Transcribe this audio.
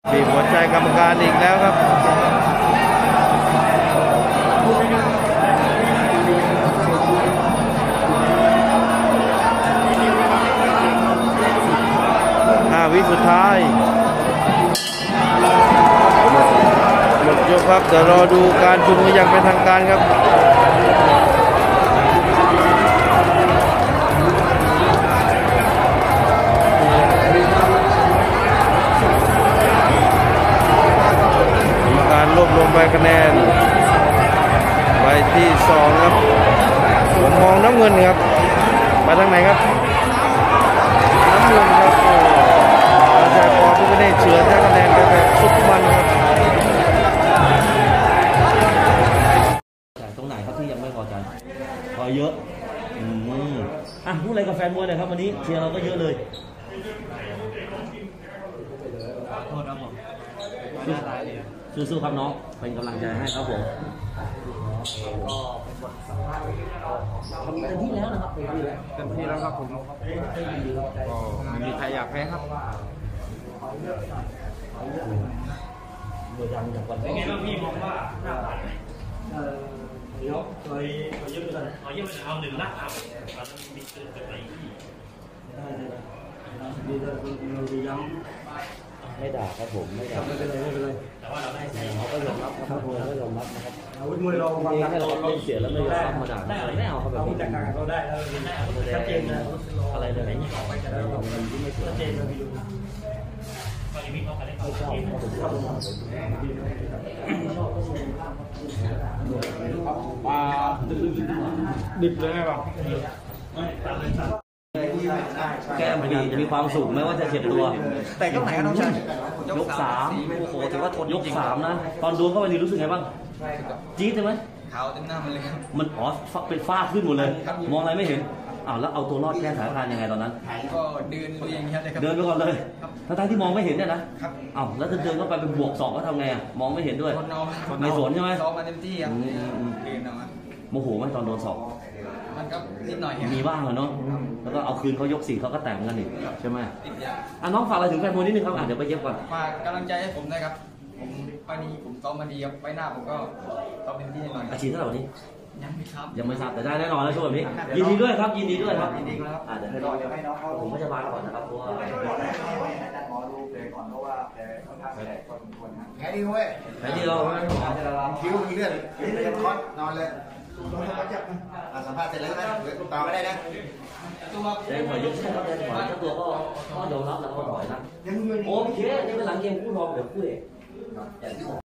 บีบหัวใจกรรมการอีกแล้วครับวิสุดท้ายหมดยกครับเดี๋ยวรอดูการชุมนุมอย่างเป็นทางการครับมีการรวบรวมใบคะแนนใบที่2ครับผมมองน้ำเงินครับมาทางไหนครับน้ำเงินครับแต่พอผู้ไม่ได้เฉือนได้คะแนนไปแบบสุดมันครับตรงไหนครับที่ยังไม่พอใจพอเยอะพูดอะไรกับแฟนมวยหน่อยครับวันนี้เชียร์เราก็เยอะเลยโทษครับผมสู้ๆครับน้องเป็นกำลังใจให้ครับผมทำเต็มที่แล้วนะครับเต็มที่แล้วครับผมก็ไม่มีใครอยากแพ้ครับเป็นไงบ้างพี่มองว่าหน้าตาเดี๋ยวเคยเยอะไปเลยเอาหนึ่งละเอามีเกินไปที่ไม่ด่าครับผมไม่ด่าไม่เป็นไรแต่ว่าเราได้เขาก็ยอมรับครับมวยก็ยอมรับนะครับมวยเราจริงๆให้เราเล่นเสียแล้วไม่ยอมรับมาด่าไม่เอาเขาแบบนี้เราได้ชัดเจนนะอะไรเลยไหนที่ไม่ชัดเจนเลยพี่ดูไม่ชอบมาดิบเลยไงบ้างแก้มดีจะมีความสุขไม่ว่าจะเจ็บตัวแต่ยกไหนครับน้องชายยก3โอ้โหถือว่าทนยก3นะตอนโดนเข้าไปนี่รู้สึกไงบ้างจี๊ดใช่ไหมขาวเต็มหน้ามันเลยครับมันเป็นฝ้าขึ้นหมดเลยมองอะไรไม่เห็นแล้วเอาตัวรอดแก้สถานการณ์ยังไงตอนนั้นก็เดินลุยอย่างนี้ครับเดินไปก่อนเลยทั้งที่มองไม่เห็นเนี่ยนะครับแล้วจะเดินเข้าไปเป็นบวก2ก็ทำไงมองไม่เห็นด้วยไม่สนใช่ไหมซ้อมมาเต็มที่ครับเดินออกมาโมโหไหมตอนโดน2 มันก็นิดหน่อยมีบ้างเหรอเนาะแล้วก็เอาคืนเขายก4เขาก็แต่งกันอีกใช่ไหมน้องฝากอะไรถึงแฟนมวยนิดนึงครับเดี๋ยวไปเย็บก่อนฝากกำลังใจให้ผมด้วยครับผมไปนี้ผมซ้อมมาดีครับไปหน้าผมก็ซ้อมเต็มที่หน่อยอาชีพเท่าไหร่วันนี้ยังไม่ทราบแต่ได้แน่นอนแล้วช่วงแบบนี้ยินดีด้วยครับยินดีด้วยครับยินดีครับเดี๋ยวให้น้องผมก็จะมาก่อนนะครับเพราะว่าหมอดูเลยก่อนเพราะว่าแผลค่อนข้างแผลพอสมควรนะแผลดีเว้ยแผลดีเราคิ้วมีเลือดคอสนอนเลยสัมภาษณ์เสร็จแล้วนะต่อไม่ได้นะแดงถอยยกใช่ครับแดงถอยเจ้าตัวก็ยอมรับแล้วก็ถอยนะโอเคนี่เป็นหลังเกมคู่รองเดี๋ยวคู่เอก